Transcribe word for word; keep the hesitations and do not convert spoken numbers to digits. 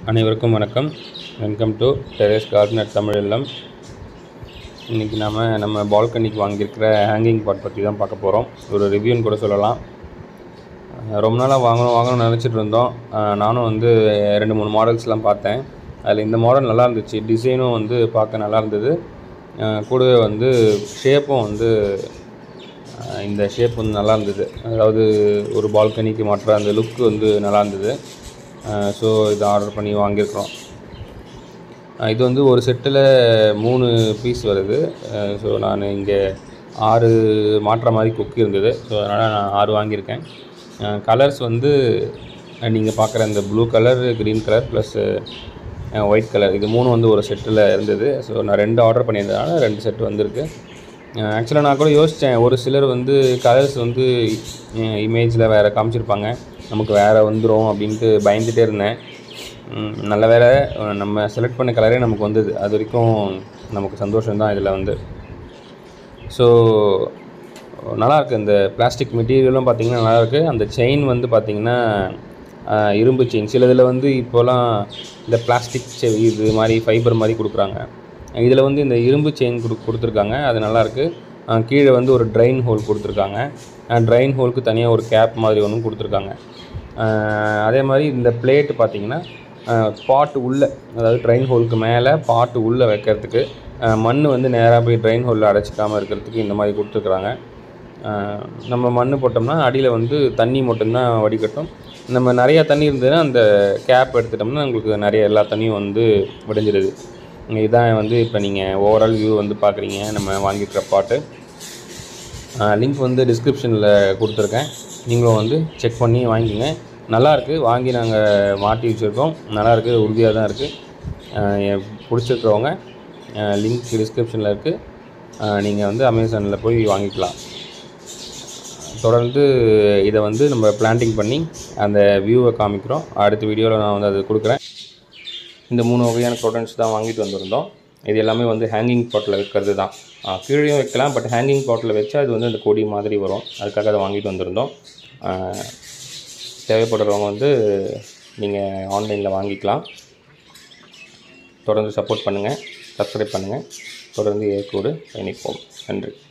அனைவருக்கும் வணக்கம். Welcome to terrace gardener Tamil இல்லம். இன்றைக்கி நாம் நம்ம பால்கனிக்கு வாங்கியிருக்கிற ஹேங்கிங் பாட் பற்றி தான் பார்க்க போகிறோம். ஒரு ரிவ்யூன்னு கூட சொல்லலாம். ரொம்ப நாளாக வாங்கணும் வாங்கணும்னு நினச்சிட்டு இருந்தோம். நானும் வந்து ரெண்டு மூணு மாடல்ஸ்லாம் பார்த்தேன். அதில் இந்த மாடல் நல்லா இருந்துச்சு. டிசைனும் வந்து பார்க்க நல்லா இருந்தது. கூடவே வந்து ஷேப்பும் வந்து இந்த ஷேப் வந்து நல்லா இருந்தது. அதாவது ஒரு பால்கனிக்கு மாற்ற அந்த லுக் வந்து நல்லா இருந்தது. ஸோ இதை ஆர்டர் பண்ணி வாங்கியிருக்கிறோம். இது வந்து ஒரு செட்டில் மூணு பீஸ் வருது. ஸோ நான் இங்கே ஆறு மாற்ற மாதிரி கொக்கி இருந்தது. ஸோ அதனால் நான் ஆறு வாங்கியிருக்கேன். கலர்ஸ் வந்து நீங்கள் பார்க்குற இந்த blue colour, green colour plus white colour, இது மூணு வந்து ஒரு செட்டில் இருந்தது. ஸோ நான் ரெண்டு ஆர்டர் பண்ணியிருந்ததுனால ரெண்டு செட்டு வந்திருக்கு. ஆக்சுவலாக நான் கூட யோசித்தேன், ஒரு சிலர் வந்து கலர்ஸ் வந்து இமேஜில் வேறு காமிச்சிருப்பாங்க, நமக்கு வேறு வந்துடும் அப்படின்ட்டு பயந்துகிட்டே இருந்தேன். நல்ல வேலை நம்ம செலக்ட் பண்ண கலரே நமக்கு வந்தது. அது வரைக்கும் நமக்கு சந்தோஷம்தான் இதில் வந்து. ஸோ நல்லாயிருக்கு. இந்த பிளாஸ்டிக் மெட்டீரியலும் பார்த்திங்கன்னா நல்லாயிருக்கு. அந்த செயின் வந்து பார்த்திங்கன்னா இரும்பு செயின். சில இதில் வந்து இப்போலாம் இந்த பிளாஸ்டிக் இது மாதிரி ஃபைபர் மாதிரி கொடுக்குறாங்க. இதில் வந்து இந்த இரும்பு செயின் கொடு கொடுத்துருக்காங்க அது நல்லாயிருக்கு. கீழே வந்து ஒரு ட்ரைன் ஹோல் கொடுத்துருக்காங்க. ட்ரைன் ஹோலுக்கு தனியாக ஒரு கேப் மாதிரி ஒன்றும் கொடுத்துருக்காங்க. அதே மாதிரி இந்த பிளேட்டு பார்த்திங்கன்னா பாட்டு உள்ளே, அதாவது ட்ரைன் ஹோலுக்கு மேலே பாட்டு உள்ளே வைக்கிறதுக்கு, மண் வந்து நேராக போய் ட்ரைன் ஹோலில் அடைச்சிக்காமல் இருக்கிறதுக்கு இந்த மாதிரி கொடுத்துருக்குறாங்க. நம்ம மண் போட்டோம்னா அடியில் வந்து தண்ணி மட்டும்தான் வடிகட்டும். நம்ம நிறையா தண்ணி இருந்ததுன்னா அந்த கேப் எடுத்துட்டோம்னா உங்களுக்கு நிறைய எல்லா தண்ணியும் வந்து விடைஞ்சிடுது. இதுதான் வந்து இப்போ நீங்கள் ஓவரால் வியூ வந்து பார்க்குறீங்க நம்ம வாங்கியிருக்கிற பாட்டு. லிங்க் வந்து டிஸ்கிரிப்ஷனில் கொடுத்துருக்கேன். நீங்களும் வந்து செக் பண்ணி வாங்கிக்கோங்க. நல்லாயிருக்கு. வாங்கி நாங்கள் மாட்டி வச்சுருக்கோம். நல்லாயிருக்கு, உறுதியாக தான் இருக்குது. பிடிச்சிருக்கிறவங்க லிங்க் டிஸ்கிரிப்ஷனில் இருக்குது. நீங்கள் வந்து அமேசானில் போய் வாங்கிக்கலாம். தொடர்ந்து இதை வந்து நம்ம பிளான்டிங் பண்ணி அந்த வியூவை காமிக்கிறோம். அடுத்த வீடியோவில் நான் வந்து அது கொடுக்குறேன். இந்த மூணு வகையான ப்ராடக்ட்ஸ் தான் வாங்கிட்டு வந்திருந்தோம். இது எல்லாமே வந்து ஹேங்கிங் பாட்டில் வைக்கிறது தான். கீழேயும் வைக்கலாம், பட் ஹேங்கிங் பாட்டில் வச்சா அது வந்து அந்த கொடி மாதிரி வரும். அதுக்காக அதை வாங்கிட்டு வந்திருந்தோம். தேவைப்படுறவங்க வந்து நீங்கள் ஆன்லைனில் வாங்கிக்கலாம். தொடர்ந்து சப்போர்ட் பண்ணுங்கள், சப்ஸ்கிரைப் பண்ணுங்கள். தொடர்ந்து ஏற்கோடு பயணிப்போம். நன்றி.